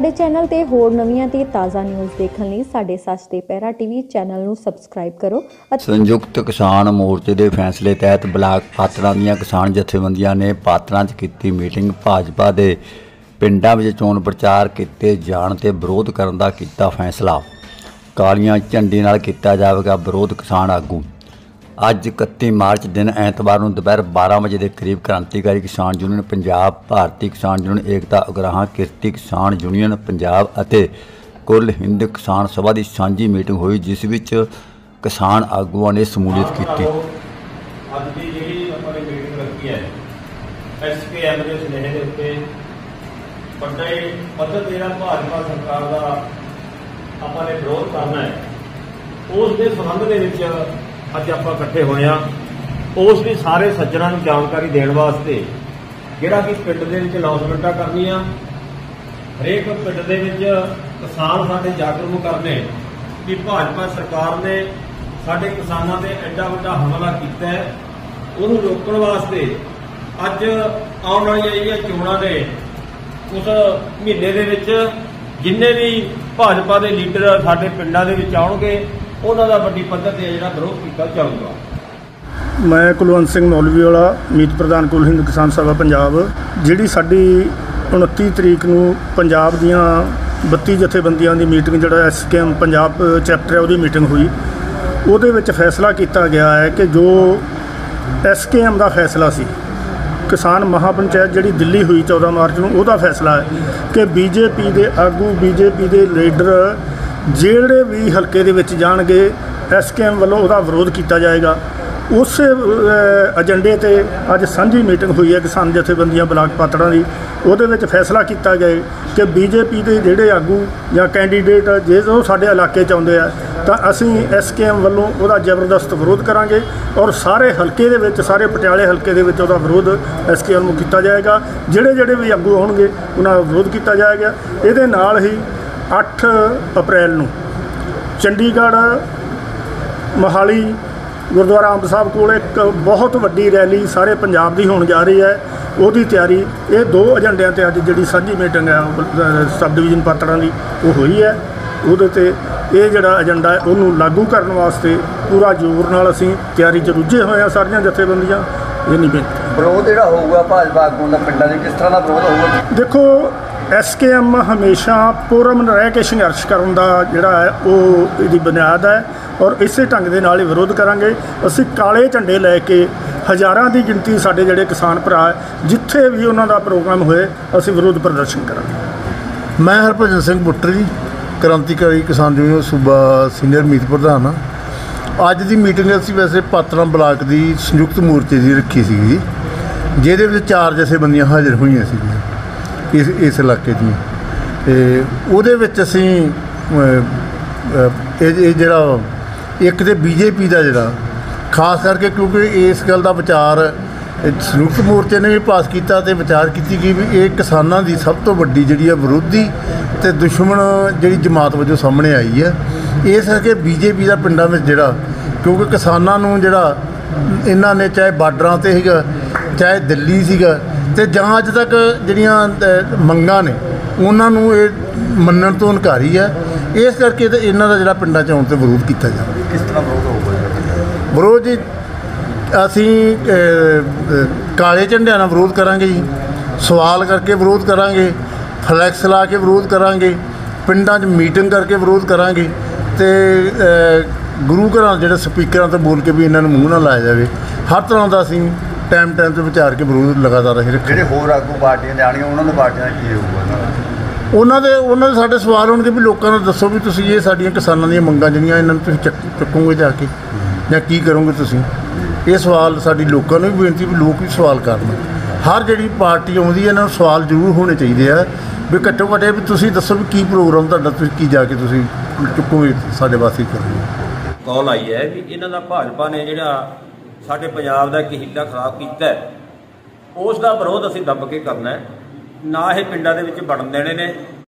ਸਾਡੇ ਚੈਨਲ ਤੇ ਹੋਰ ਨਵੀਆਂ ਤੇ ਤਾਜ਼ਾ ਨਿਊਜ਼ ਦੇਖਣ ਲਈ ਸਾਡੇ ਸੱਚ ਤੇ ਪਹਿਰਾ ਟੀਵੀ ਚੈਨਲ ਨੂੰ ਸਬਸਕ੍ਰਾइब ਕਰੋ। संयुक्त किसान मोर्चे के फैसले तहत ब्लाक पात्रा ਦੀਆਂ किसान जथेबंदियां ने पात्रा की मीटिंग भाजपा के पिंडां विच चोण प्रचार किए जाण ते विरोध करन दा कीता फैसला। कालियां झंडी नाल कीता जावेगा विरोध। किसान आगू अज 31 मार्च दिन ऐतवार को दोपहर 12 बजे के करीब क्रांतिकारी किसान यूनियन पंजाब, भारतीय किसान यूनियन एकता उगराहां, किरती किसान यूनियन पंजाब और कुल हिंद किसान सभा की सांझी मीटिंग हुई, जिस विच किसान आगुआं ने शमूलियत की। अज आप इकट्ठे होए उस भी सारे सज्जनों को जानकारी देने वास्ते जिहड़ा कि पिंड दे विच अनाउंसमेंटां करनियां, हरेक पिंड दे विच किसान साडे जागरूक करने कि भाजपा सरकार ने साडे किसानां ते एडा वड्डा हमला कीता है, उहनूं रोकण वास्ते अज आउण वालीआं जिहड़ियां चोणां ने उस महीने दे विच जिन्ने भी भाजपा के लीडर साडे पिंडां दे विच आउणगे उन्हां दा वड्डी पद्धर ते जिहड़ा विरोध कीता जाऊगा। मैं कुलवंत सिंह मौलवी वाला मीत प्रधान कुल हिंद किसान सभा पंजाब, जिहड़ी साडी 29 तरीक नूं पंजाब दीआं 32 जथेबंदियां दी मीटिंग जिहड़ा SKM पंजाब चैप्टर है उहदी मीटिंग हुई, उहदे विच फैसला किया गया है कि जो SKM दा फैसला सी किसान महापंचायत जिहड़ी दिल्ली हुई 14 मार्च नूं, उहदा फैसला है कि BJP दे आगू BJP दे लीडर ਜਿਹੜੇ भी हल्के ਦੇ ਵਿੱਚ ਜਾਣਗੇ SKM ਵੱਲੋਂ ਉਹਦਾ ਵਿਰੋਧ ਕੀਤਾ ਜਾਏਗਾ। ਉਸ ਏਜੰਡੇ ਤੇ ਅੱਜ ਸਾਂਝੀ ਮੀਟਿੰਗ ਹੋਈ ਹੈ ਕਿਸਾਨ ਜਥੇਬੰਦੀਆਂ ਬਲਾਕ ਪਾਤੜਾ ਦੀ। ਉਹਦੇ ਵਿੱਚ ਫੈਸਲਾ ਕੀਤਾ ਗਿਆ ਕਿ BJP ਦੇ ਜਿਹੜੇ ਆਗੂ ਜਾਂ ਕੈਂਡੀਡੇਟ ਜੇ ਉਹ ਸਾਡੇ ਇਲਾਕੇ 'ਚ ਆਉਂਦੇ ਆ ਤਾਂ ਅਸੀਂ SKM ਵੱਲੋਂ ਉਹਦਾ ਜ਼ਬਰਦਸਤ ਵਿਰੋਧ ਕਰਾਂਗੇ ਔਰ ਸਾਰੇ ਹਲਕੇ ਦੇ ਵਿੱਚ, ਸਾਰੇ ਪਟਿਆਲੇ ਹਲਕੇ ਦੇ ਵਿੱਚ ਉਹਦਾ ਵਿਰੋਧ SKM ਨੂੰ ਕੀਤਾ ਜਾਏਗਾ। ਜਿਹੜੇ ਵੀ ਆਗੂ ਆਉਣਗੇ ਉਹਨਾਂ ਦਾ ਵਿਰੋਧ ਕੀਤਾ ਜਾਏਗਾ। ਇਹਦੇ ਨਾਲ ਹੀ 8 ਅਪ੍ਰੈਲ ਨੂੰ ਚੰਡੀਗੜ੍ਹ ਮੋਹਾਲੀ ਗੁਰਦੁਆਰਾ ਅੰਬ ਸਾਹਿਬ ਕੋਲ ਇੱਕ ਬਹੁਤ ਵੱਡੀ ਰੈਲੀ ਸਾਰੇ ਪੰਜਾਬ ਦੀ ਹੋਣ ਜਾ ਰਹੀ ਹੈ। ਉਹਦੀ ਤਿਆਰੀ ਇਹ 2 ਏਜੰਡਿਆਂ ਤੇ ਅੱਜ ਜਿਹੜੀ ਸਾਂਝੀ ਮੀਟਿੰਗ ਹੈ ਸਬ ਡਿਵੀਜ਼ਨ ਪਾਤੜਾਂ ਦੀ ਉਹ ਹੋਈ ਹੈ। ਉਹਦੇ ਤੇ ਇਹ ਜਿਹੜਾ ਏਜੰਡਾ ਹੈ ਉਹਨੂੰ ਲਾਗੂ ਕਰਨ ਵਾਸਤੇ ਪੂਰਾ ਜ਼ੋਰ ਨਾਲ ਅਸੀਂ ਤਿਆਰੀ 'ਚ ਰੁੱਝੇ ਹੋਏ ਹਾਂ ਸਾਰੀਆਂ ਜਥੇਬੰਦੀਆਂ। ਇਹ ਨਹੀਂ ਵਿਰੋਧ ਜਿਹੜਾ ਹੋਊਗਾ ਭਾਜਪਾ ਆਗੂਆਂ ਦਾ ਪਿੰਡਾਂ ਦੇ ਕਿਸ ਤਰ੍ਹਾਂ ਦਾ ਵਿਰੋਧ ਹੋਊਗਾ? ਦੇਖੋ SKM ਹਮੇਸ਼ਾ ਪੁਰਅਮਨ ਰਹਿ ਕੇ ਸੰਘਰਸ਼ ਕਰਨ ਦਾ ਜਿਹੜਾ ਹੈ ਉਹ ਇਹਦੀ ਬੁਨਿਆਦ ਹੈ ਔਰ ਇਸੇ ਢੰਗ ਦੇ ਨਾਲ ਹੀ ਵਿਰੋਧ ਕਰਾਂਗੇ। ਅਸੀਂ ਕਾਲੇ ਝੰਡੇ ਲੈ ਕੇ ਹਜ਼ਾਰਾਂ ਦੀ ਗਿਣਤੀ ਸਾਡੇ ਜਿਹੜੇ ਕਿਸਾਨ ਭਰਾ ਜਿੱਥੇ ਵੀ ਉਹਨਾਂ ਦਾ ਪ੍ਰੋਗਰਾਮ ਹੋਏ ਅਸੀਂ ਵਿਰੋਧ ਪ੍ਰਦਰਸ਼ਨ ਕਰਾਂਗੇ। ਮੈਂ ਹਰਭਜਨ ਸਿੰਘ ਬੁੱਟਰ ਜੀ, ਕ੍ਰਾਂਤੀਕਾਰੀ ਕਿਸਾਨ ਯੂਨੀਅਨ ਸੂਬਾ ਸੀਨੀਅਰ ਮੀਤ ਪ੍ਰਧਾਨ ਹਾਂ। ਅੱਜ ਦੀ ਮੀਟਿੰਗ ਅਸੀਂ ਵੈਸੇ ਪਾਤੜਾਂ ਬਲਾਕ ਦੀ ਸੰਯੁਕਤ ਮੋਰਚੇ ਦੀ ਰੱਖੀ ਸੀਗੀ, ਜਿਹਦੇ ਵਿੱਚ 4 ਜਥੇਬੰਦੀਆਂ ਹਾਜ਼ਰ ਹੋਈਆਂ ਸੀਗੀਆਂ ਇਸ ਇਲਾਕੇ ਦੀਆਂ। ਅਤੇ ਉਹਦੇ ਵਿੱਚ ਅਸੀਂ ਇਹ ਜਿਹੜਾ ਇੱਕ ਤਾਂ BJP ਦਾ ਜਿਹੜਾ ਖਾਸ ਕਰਕੇ, ਕਿਉਂਕਿ ਇਸ ਗੱਲ ਦਾ ਵਿਚਾਰ ਸੰਯੁਕਤ ਮੋਰਚੇ ਨੇ ਵੀ ਪਾਸ ਕੀਤਾ ਅਤੇ ਵਿਚਾਰ ਕੀਤੀ ਗਈ ਵੀ ਇਹ ਕਿਸਾਨਾਂ ਦੀ ਸਭ ਤੋਂ ਵੱਡੀ ਜਿਹੜੀ ਆ ਵਿਰੋਧੀ ਅਤੇ ਦੁਸ਼ਮਣ ਜਿਹੜੀ ਜਮਾਤ ਵਜੋਂ ਸਾਹਮਣੇ ਆਈ ਹੈ। ਇਸ ਕਰਕੇ BJP ਦਾ ਪਿੰਡਾਂ ਵਿੱਚ ਜਿਹੜਾ, ਕਿਉਂਕਿ ਕਿਸਾਨਾਂ ਨੂੰ ਜਿਹੜਾ ਇਹਨਾਂ ਨੇ ਚਾਹੇ ਬਾਰਡਰਾਂ 'ਤੇ ਸੀਗਾ, ਚਾਹੇ ਦਿੱਲੀ ਸੀਗਾ, ਅਤੇ ਜਾਂ ਅੱਜ ਤੱਕ ਜਿਹੜੀਆਂ ਮੰਗਾਂ ਨੇ ਉਹਨਾਂ ਨੂੰ ਇਹ ਮੰਨਣ ਤੋਂ ਇਨਕਾਰੀ ਹੈ। ਇਸ ਕਰਕੇ ਤਾਂ ਇਹਨਾਂ ਦਾ ਜਿਹੜਾ ਪਿੰਡਾਂ 'ਚ ਆਉਣ 'ਤੇ ਵਿਰੋਧ ਕੀਤਾ ਜਾਵੇ। ਕਿਸ ਤਰ੍ਹਾਂ ਵਿਰੋਧ ਹੋਊਗਾ? ਵਿਰੋਧ ਜੀ ਅਸੀਂ ਕਾਲੇ ਝੰਡਿਆਂ ਨਾਲ ਵਿਰੋਧ ਕਰਾਂਗੇ ਜੀ, ਸਵਾਲ ਕਰਕੇ ਵਿਰੋਧ ਕਰਾਂਗੇ, ਫਲੈਕਸ ਲਾ ਕੇ ਵਿਰੋਧ ਕਰਾਂਗੇ, ਪਿੰਡਾਂ 'ਚ ਮੀਟਿੰਗ ਕਰਕੇ ਵਿਰੋਧ ਕਰਾਂਗੇ ਅਤੇ ਗੁਰੂ ਘਰਾਂ ਜਿਹੜੇ ਸਪੀਕਰਾਂ 'ਤੇ ਬੋਲ ਕੇ ਵੀ ਇਹਨਾਂ ਨੂੰ ਮੂੰਹ ਨਾ ਲਾਇਆ ਜਾਵੇ। ਹਰ ਤਰ੍ਹਾਂ ਦਾ ਅਸੀਂ ਟਾਈਮ 'ਤੇ ਵਿਚਾਰ ਕੇ ਵਿਰੋਧ ਲਗਾਤਾਰ ਅਸੀਂ ਰੱਖੇ। ਜਿਹੜੇ ਹੋਰ ਆਗੂ ਪਾਰਟੀਆਂ ਜਾਣੀਆਂ ਉਹਨਾਂ ਦੇ ਪਾਰਟੀਆਂ ਦਾ ਕੀ ਹੋਊਗਾ? ਉਹਨਾਂ ਦੇ ਸਾਡੇ ਸਵਾਲ ਹੋਣਗੇ ਵੀ ਲੋਕਾਂ ਨੂੰ ਦੱਸੋ ਵੀ ਤੁਸੀਂ ਇਹ ਸਾਡੀਆਂ ਕਿਸਾਨਾਂ ਦੀਆਂ ਮੰਗਾਂ ਜਿਹੜੀਆਂ ਇਹਨਾਂ ਨੂੰ ਤੁਸੀਂ ਚੱਕੋਗੇ ਜਾ ਕੇ ਜਾਂ ਕੀ ਕਰੋਗੇ ਤੁਸੀਂ। ਇਹ ਸਵਾਲ ਸਾਡੀ ਲੋਕਾਂ ਨੂੰ ਵੀ ਬੇਨਤੀ ਵੀ ਲੋਕ ਵੀ ਸਵਾਲ ਕਰਨ। ਹਰ ਜਿਹੜੀ ਪਾਰਟੀ ਆਉਂਦੀ ਹੈ ਇਹਨਾਂ ਨੂੰ ਸਵਾਲ ਜ਼ਰੂਰ ਹੋਣੇ ਚਾਹੀਦੇ ਆ ਵੀ ਘੱਟੋ ਘੱਟ ਵੀ ਤੁਸੀਂ ਦੱਸੋ ਵੀ ਕੀ ਪ੍ਰੋਗਰਾਮ ਤੁਹਾਡਾ, ਤੁਸੀਂ ਕੀ ਜਾ ਕੇ ਤੁਸੀਂ ਚੁੱਕੋਗੇ ਸਾਡੇ ਵਾਸਤੇ ਕਰੋਗੇ। ਕੌਲ ਆਈ ਹੈ ਵੀ ਇਹਨਾਂ ਦਾ ਭਾਜਪਾ ਨੇ ਜਿਹੜਾ ਸਾਡੇ ਪੰਜਾਬ ਦਾ ਇੱਕ ਹੀਲਾ ਖਰਾਬ ਕੀਤਾ, ਉਸ ਦਾ ਵਿਰੋਧ ਅਸੀਂ ਦੱਬ ਕੇ ਕਰਨਾ ਹੈ, ਨਾ ਇਹ ਪਿੰਡਾਂ ਦੇ ਵਿੱਚ ਵੜਨ ਦੇਣੇ ਨੇ।